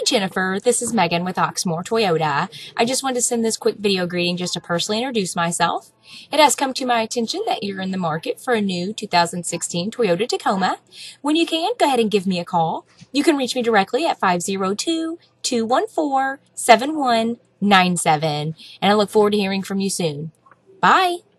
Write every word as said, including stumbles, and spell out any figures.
Jennifer, this is Megan with Oxmoor Toyota. I just wanted to send this quick video greeting just to personally introduce myself. It has come to my attention that you're in the market for a new two thousand sixteen Toyota Tacoma. When you can, go ahead and give me a call. You can reach me directly at five oh two, two one four, seven one nine seven, and I look forward to hearing from you soon. Bye!